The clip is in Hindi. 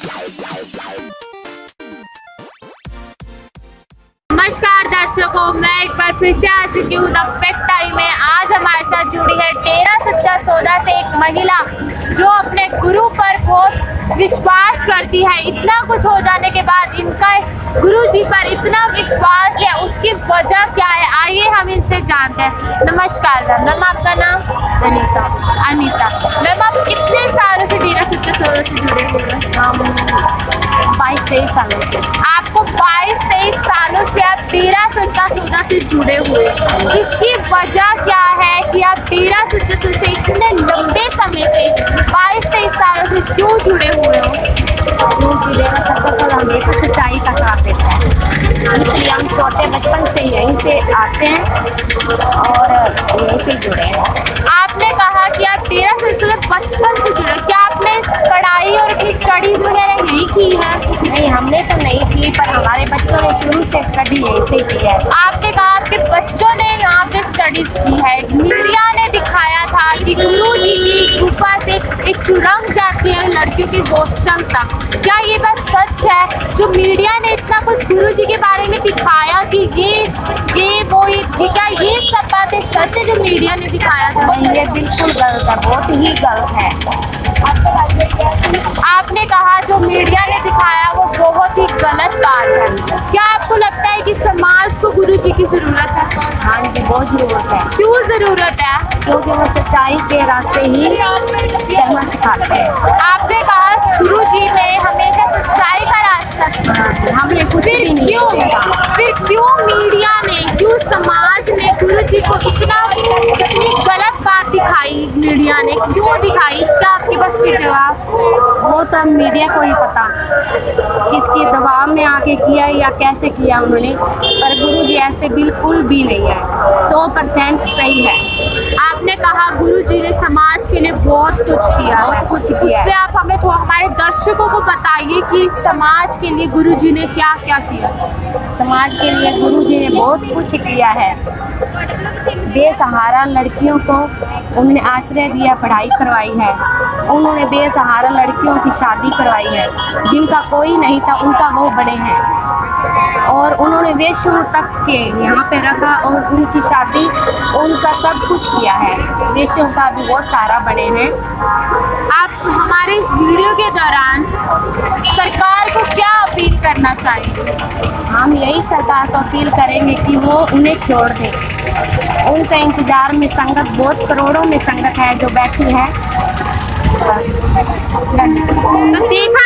नमस्कार दर्शकों, मैं एक बार फिर से आ चुकी हूँ द फैक्ट टाइम में। आज हमारे साथ जुड़ी है डेरा सच्चा सौदा से एक महिला जो अपने गुरु पर बहुत विश्वास करती है। इतना कुछ हो जाने के बाद इनका गुरु जी पर इतना विश्वास है, उसकी वजह क्या है, आइए हम इनसे जानते हैं। नमस्कार मैम, आपका नाम? अनीता। मैम, आप कितने सालों से डेरा सच्चा सौदा से जुड़े हुए हैं? हम 22-23 सालों से। आपको 22-23 सालों से आप डेरा सच्चा सौदा से जुड़े हुए, इसकी वजह क्या है कि आप डेरा सच्चा सौदा से इतने लंबे समय से 22-23 सालों से क्यों जुड़े हुए हो? क्योंकि डेरा सच्चा सौदा हमेशा सच्चाई का साथ देता है, इसलिए हम छोटे बचपन से यहीं से आते हैं और यहीं से जुड़े हैं। आपने कहा कि आप डेरा सच्चा सौदा बचपन से जुड़े, क्या आपने पढ़ाई और अपनी स्टडीज वगैरह यहीं की है? नहीं, हमने तो नहीं की, पर हमारे बच्चों ने शुरू से स्टडी यहीं से की है। आपने कहा आपके बच्चों ने यहाँ पे स्टडीज की है। मीडिया ने दिखाया था कि गुरु जी की गुफा से एक सुरंग जाती है लड़कियों की वॉशरूम तक। क्या ये बात सच है? जो मीडिया ने इतना कुछ गुरु जी के बारे में दिखाया कि ये क्या ये सब बातें सच है जो मीडिया ने दिखाया था? नहीं, ये बिल्कुल गलत है, बहुत ही गलत है। आपने कहा जो मीडिया ने दिखाया वो बहुत ही गलत बात है। क्या आपको लगता है कि समाज को गुरु जी की जरूरत है? हाँ जी, बहुत जरूरत है। क्यों जरूरत है? क्योंकि वो सच्चाई के रास्ते ही चलना सिखाते हैं। आपने कहा गुरु जी ने हमेशा सच्चाई का रास्ता दिखाया, हमने कुछ भी नहीं देखा। फिर क्यों मीडिया ने, क्यों समाज ने गुरु जी को इतनी गलत बात दिखाई? मीडिया ने क्यों दिखाई? इसका आपके पास कोई जवाब? वो तो मीडिया को ही पता, किसके दबाव में आके किया या कैसे किया उन्होंने, पर गुरु जी ऐसे बिल्कुल भी नहीं है, 100% सही है। आपने कहा गुरु जी ने समाज के लिए बहुत कुछ किया, बहुत कुछ किया। उससे आप हमें तो हमारे दर्शकों को बताइए कि समाज के लिए गुरु जी ने क्या क्या किया। समाज के लिए गुरु जी ने बहुत कुछ किया है। बेसहारा लड़कियों को उन्होंने आश्रय दिया, पढ़ाई करवाई है। उन्होंने बेसहारा लड़कियों की शादी करवाई है, जिनका कोई नहीं था उनका वो बने हैं। और उन्होंने वेश्यों तक के यहाँ पे रखा और उनकी शादी, उनका सब कुछ किया है। वेश्यों का भी बहुत सारा बने हैं। आप हमारे इस वीडियो के दौरान सरकार को क्या अपील करना चाहेंगे? हम यही सरकार को अपील करेंगे कि वो उन्हें छोड़ दें। उनका इंतजार में संगत, बहुत करोड़ों में संगत है जो बैठी है। तो देखा